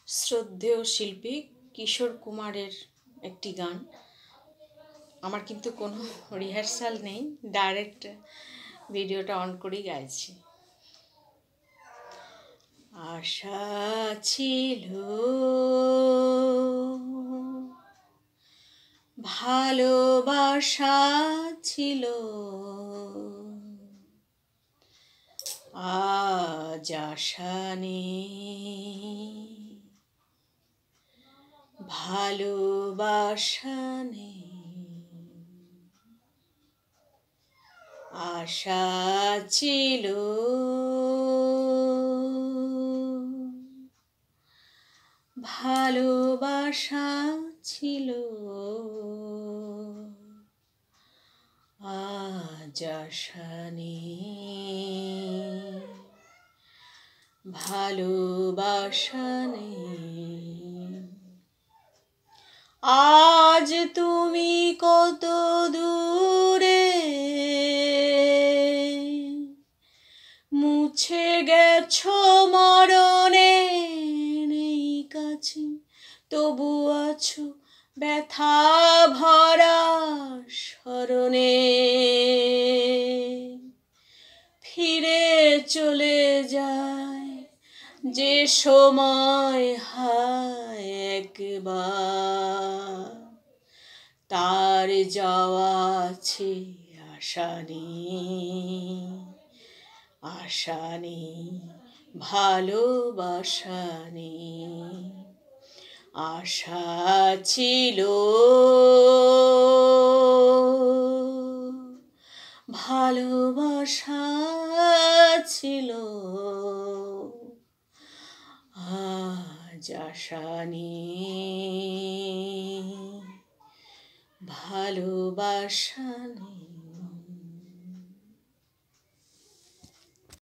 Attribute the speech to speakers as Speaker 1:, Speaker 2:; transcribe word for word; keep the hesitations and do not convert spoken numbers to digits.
Speaker 1: শ্রদ্ধেয় শিল্পী কিশোর কুমারের একটি গান। আমার কিন্তু কোনো রিহার্সাল নেই, ডাইরেক্ট ভিডিওটা অন করেই গাইছি। আশা ছিল ভালোবাসা ছিল, আজ আশা নেই, ভালোবাসা নেই। আশা ছিল ভালোবাসা ছিল, আজ আশা নেই, ভালোবাসা নেই। আজ তুমি কত দূরে, মুছে গেছো মরণে, নেই কাছে তবু আছো ব্যথা ভরা স্মরণে। ফিরে চলে যায় যে সময় হায় একবার, তার যাওয়া আছে আশা নেই, আশা নেই, ভালোবাসা নেই। আশা ছিল ভালোবাসা ছিল, আজ আশা নেই, ভালোবাসা নেই।